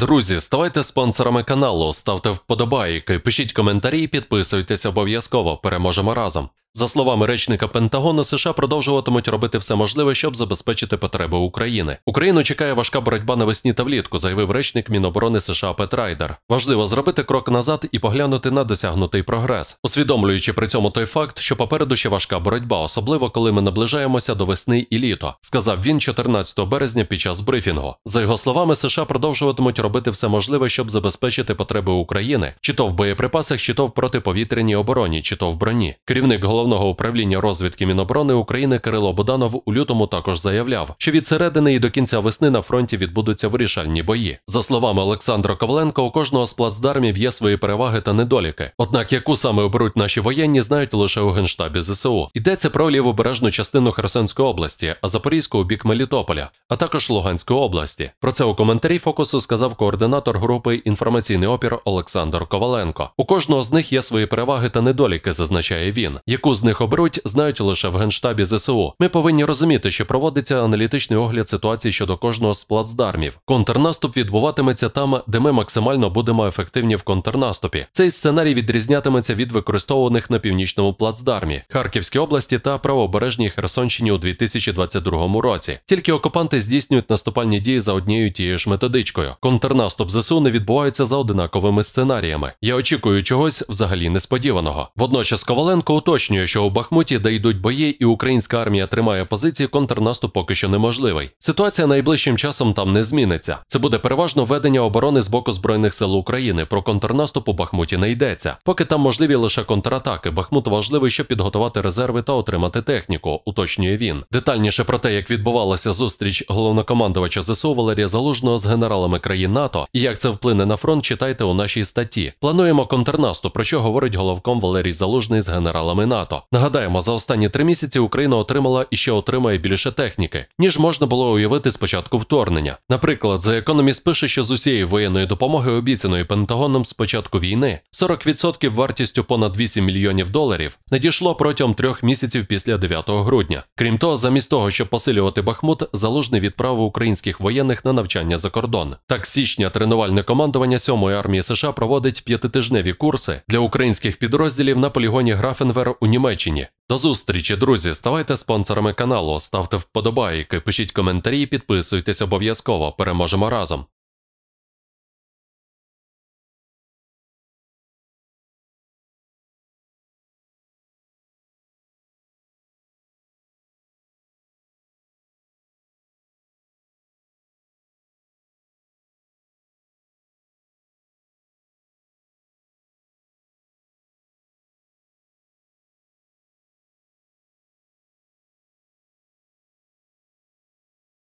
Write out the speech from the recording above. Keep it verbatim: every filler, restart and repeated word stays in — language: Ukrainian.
Друзі, ставайте спонсорами каналу, ставте вподобайки, пишіть коментарі, підписуйтесь обов'язково, переможемо разом. За словами речника Пентагону, США продовжуватимуть робити все можливе, щоб забезпечити потреби України. Україну чекає важка боротьба навесні та влітку, заявив речник Міноборони США Пет Райдер. Важливо зробити крок назад і поглянути на досягнутий прогрес, усвідомлюючи при цьому той факт, що попереду ще важка боротьба, особливо коли ми наближаємося до весни і літа, сказав він чотирнадцятого березня під час брифінгу. За його словами, США продовжуватимуть робити все можливе, щоб забезпечити потреби України, чи то в боєприпасах, чи то в протиповітряній обороні, чи то в броні. Керівник Головного управління розвідки Міноборони України Кирило Буданов у лютому також заявляв, що від середини і до кінця весни на фронті відбудуться вирішальні бої. За словами Олександра Коваленка, у кожного з плацдармів є свої переваги та недоліки. Однак яку саме оберуть наші воєнні, знають лише у Генштабі Зе Се У. Йдеться про лівобережну частину Херсонської області, а Запорізьку у бік Мелітополя, а також Луганської області. Про це у коментарі Фокусу сказав координатор групи «Інформаційний опір» Олександр Коваленко. У кожного з них є свої переваги та недоліки, зазначає він. Яку з них оберуть, знають лише в Генштабі Зе Се У. Ми повинні розуміти, що проводиться аналітичний огляд ситуації щодо кожного з плацдармів. Контрнаступ відбуватиметься там, де ми максимально будемо ефективні в контрнаступі. Цей сценарій відрізнятиметься від використовуваних на північному плацдармі, Харківській області та правобережній Херсонщині у дві тисячі двадцять другому році. Тільки окупанти здійснюють наступальні дії за однією тією ж методичкою. Контрнаступ Зе Се У не відбувається за одинаковими сценаріями. Я очікую чогось взагалі несподіваного. Водночас Коваленко уточнює, що у Бахмуті, де йдуть бої і українська армія тримає позиції, контрнаступ поки що неможливий. Ситуація найближчим часом там не зміниться. Це буде переважно ведення оборони з боку Збройних сил України. Про контрнаступ у Бахмуті не йдеться. Поки там можливі лише контратаки. Бахмут важливий, щоб підготувати резерви та отримати техніку, уточнює він. Детальніше про те, як відбувалася зустріч головнокомандувача Зе Се У Валерія Залужного з генералами країн НАТО і як це вплине на фронт, читайте у нашій статті. Плануємо контрнаступ, про що говорить головком Валерій Залужний з генералами НАТО. Нагадаємо, за останні три місяці Україна отримала і ще отримає більше техніки, ніж можна було уявити з початку вторгнення. Наприклад, The Economist пише, що з усієї воєнної допомоги, обіцяної Пентагоном з початку війни, сорок відсотків вартістю понад вісім мільйонів доларів надійшло протягом трьох місяців після дев'ятого грудня. Крім того, замість того, щоб посилювати Бахмут, Залужний відправив українських воєнних на навчання за кордон. Так, з січня тренувальне командування сьомої армії США проводить п'ятитижневі курси для українських підрозділів на полігоні Графенвер у Німеччині. До зустрічі, друзі! Ставайте спонсорами каналу, ставте вподобайки, пишіть коментарі, підписуйтесь обов'язково. Переможемо разом!